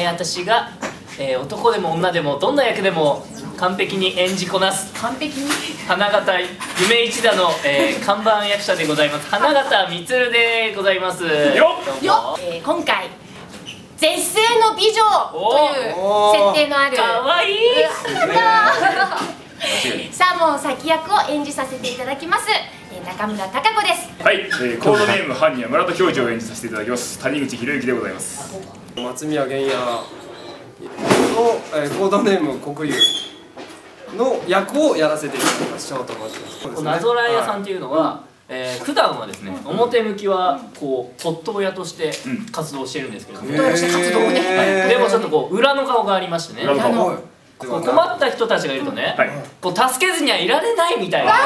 私が、男でも女でもどんな役でも完璧に演じこなす完璧に花形夢一座の、看板役者でございます花形満でございますよよ、今回絶世の美女という設定のあるかわいいサーモン先役を演じさせていただきます中村孝子です。 はい、コードネーム犯人は村田教授を演じさせていただきます谷口博之でございます。 松宮源也の、コードネーム黒龍の役をやらせていただきます。ショートマンです。 なぞらえ屋さんっていうのは、普段はですね、表向きはこう骨董屋として活動してるんですけども、 骨董屋として活動をね、 でもちょっとこう裏の顔がありましてね、困った人たちがいるとね、こう助けずにはいられないみたいな、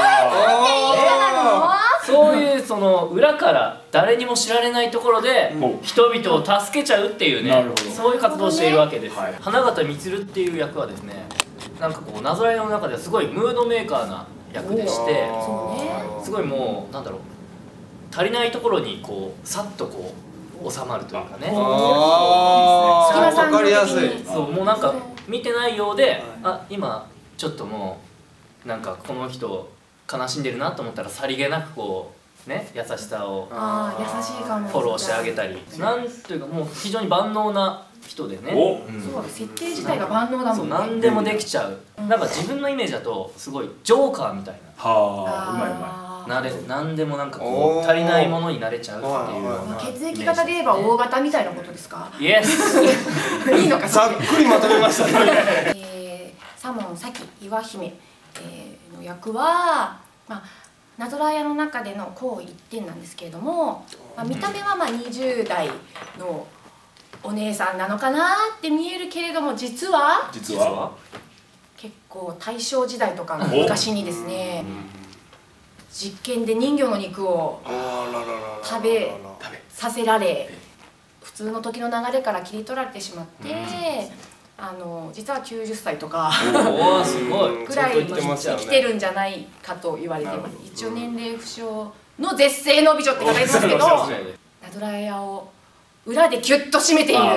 そういうその裏から誰にも知られないところで人々を助けちゃうっていうね、そういう活動をしているわけです。花形満っていう役はですね、なんかこうなぞらえの中ではすごいムードメーカーな役でして、すごいもうなんだろう、足りないところにこうさっとこう収まるというかね、 わかりやすい。 そう、もうなんか見てないようで、あ、今ちょっともうなんかこの人悲しんでるなと思ったらさりげなくこうね、優しさをフォローしてあげたり、なんというかもう非常に万能な人でね。 そうだ、設定自体が万能だもんね。 何でもできちゃう。なんか自分のイメージだとすごいジョーカーみたいな。 はあ、うまいうまい。 何でもなんかこう足りないものになれちゃうっていうような。 血液型で言えば O 型みたいなことですか？ イエス。 いいのか。 ざっくりまとめましたね。 左門咲岩姫の役は、なぞらえ屋の中での紅一点なんですけれども、見た目は20代のお姉さんなのかなって見えるけれども、実は結構大正時代とかの昔にですね、実験で人魚の肉を食べさせられ、普通の時の流れから切り取られてしまって、実は90歳とかぐらい生きてるんじゃないかと言われてます。一応年齢不詳の絶世の美女って書かれてますけど、なぞらえ屋を裏でギュッと締めている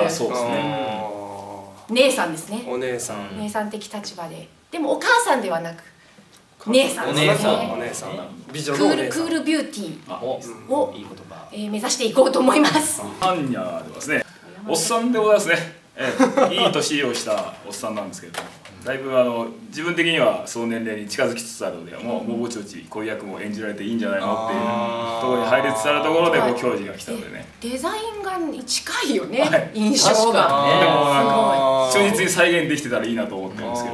姉さんですね。 お姉さん、 姉さん的立場で、でもお母さんではなく姉さんですね。 美女のお姉さん、 クールビューティーを目指していこうと思います。 ハンニャではですね、おっさんでございますね。いい年をしたおっさんなんですけれども、だいぶ自分的にはその年齢に近づきつつあるので、もうぼちぼちこういう役も演じられていいんじゃないのっていうところに入りつつあるところで教授が来たのでね。 デザインが近いよね、印象が。 でもなんか忠実に再現できてたらいいなと思ってるんですけど。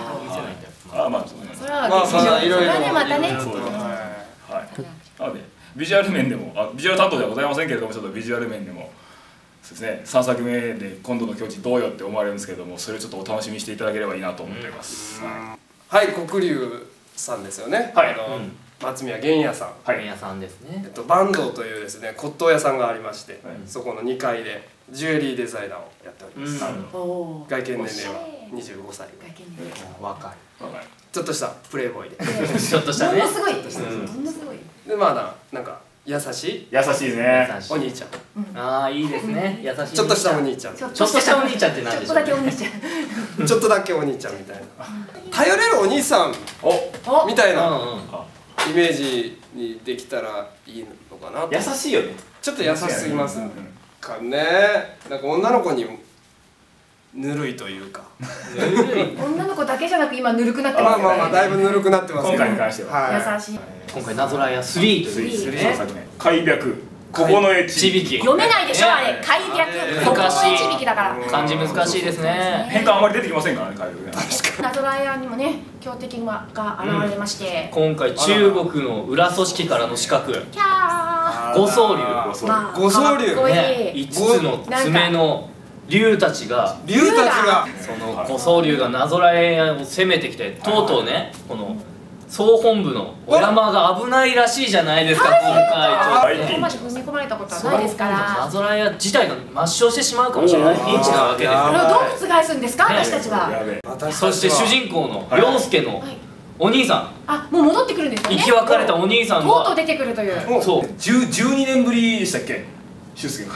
それはいろいろまたね。 なのでビジュアル面でも、ビジュアル担当ではございませんけれども、ちょっとビジュアル面でもそうですね、3作目で今度の境地どうよって思われるんですけれども、それをちょっとお楽しみにしていただければいいなと思っております。 はい、黒龍さんですよね。松宮源也さん、 源也さんですね。 坂東というですね骨董屋さんがありまして、そこの2階でジュエリーデザイナーをやっております。外見年齢は25歳。 若い。 ちょっとしたプレイボーイで。 ちょっとしたね。 ものすごい。 でなんか優しいですね。 お兄ちゃん。 ああ、いいですね。優しい。 ちょっとしたお兄ちゃん。 ちょっとしたお兄ちゃんって何でしょう。 ちょっとだけお兄ちゃん。 ちょっとだけお兄ちゃんみたいな。頼れるお兄さんみたいなイメージにできたらいいのかな。 優しいよね。 ちょっと優しすぎますかね。なんか女の子にぬるいというか。 女の子だけじゃなく今ぬるくなってますよね。 だいぶぬるくなってます。 今回に関しては。 優しい。 今回なぞらえ屋3というね。 開闢。ここのちびき。 読めないでしょあれ。開闢。ここのちびきだから。 漢字難しいですね。 変換あまり出てきませんからね、開闢ね。 なぞらえ屋にもね、強敵が現れまして。 今回中国の裏組織からの刺客。 キャー。 五宗竜。 五宗竜。 5つの爪の竜たちがその五宗竜がなぞらえ屋を攻めてきて、とうとうね、この総本部のお山が危ないらしいじゃないですか、今回。 ここまで踏み込まれたことはないですから。 なぞらえ屋自体が抹消してしまうかもしれないピンチなわけですよ。 これをどう覆すんですか、私たちは。 そして主人公の凌介のお兄さん、 もう戻ってくるんですよね。 生き別れたお兄さんがとうとう出てくるという。 そう、 12年ぶりでしたっけ、俊介が帰ってくるの。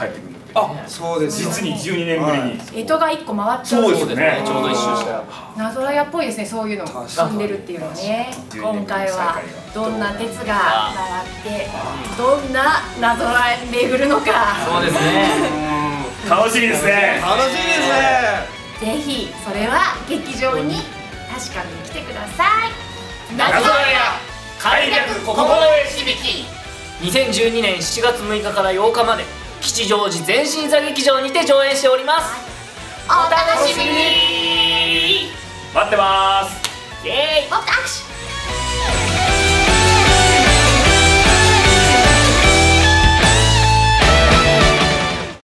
あ、そうです。 実に12年ぶりに干支が1個回っちゃう。 そうですね、 ちょうど一周したなぞらやっぽいですね、そういうの踏んでるっていうのね。今回はどんな鉄が回ってどんななぞらえ巡るのか。 そうですね、 楽しみですね。 楽しみですね。 ぜひそれは劇場に確かに来てください。 なぞらや開略心得響き。2012年7月6日から8日まで吉祥寺前新座劇場にて上演しております。 お楽しみに。 待ってます。 イエーイ。 もっと握手。